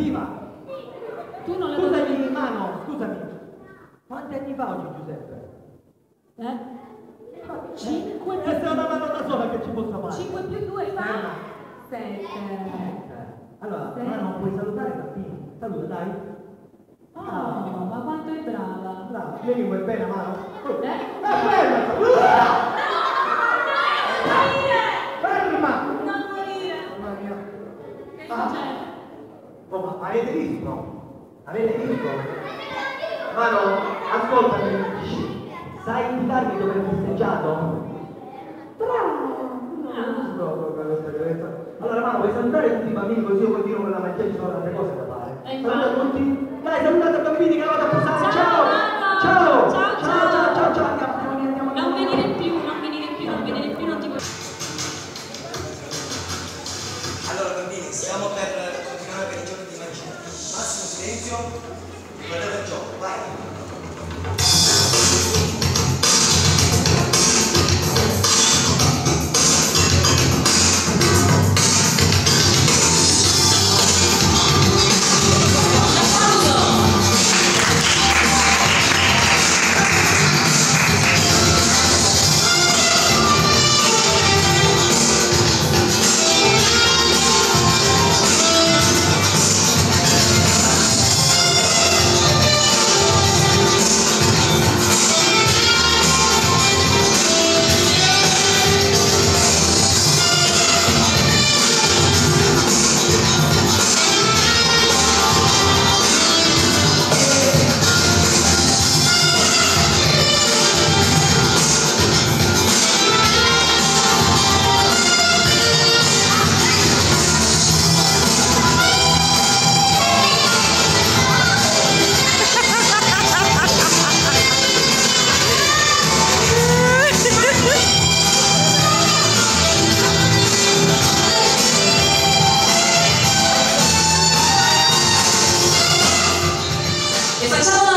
cattiva. Tu non la Scusami, Mano, scusami. Quanti anni fa oggi Giuseppe? 5 più Questa è una mano da sola che ci possa fare. 5 più 2 fa 7. Allora, Mano, puoi salutare i bambini. Saluta, dai. Oh, ma quanto è brava. Brava, vedi come è bella, Mano? Eh? È bella! Ferma! Non morire. Mamma mia. Che succede? Oh, ma avete visto? Avete visto? Mano, ascoltami. Sai indicarmi dove hai festeggiato? Bravo! Non so questa credenza. Allora, Mano, vuoi salutare tutti i bambini così io continuo con la magia, ci sono tante cose da fare. Saluta tutti. Dai, salutate i bambini che vado a posare. Ciao! Ciao! Ciao! Andiamo. Non venire più, non ti vuoi. Allora bambini, stiamo per continuare per i giochi di magia. Massimo silenzio, guardate il gioco, vai! E facciamo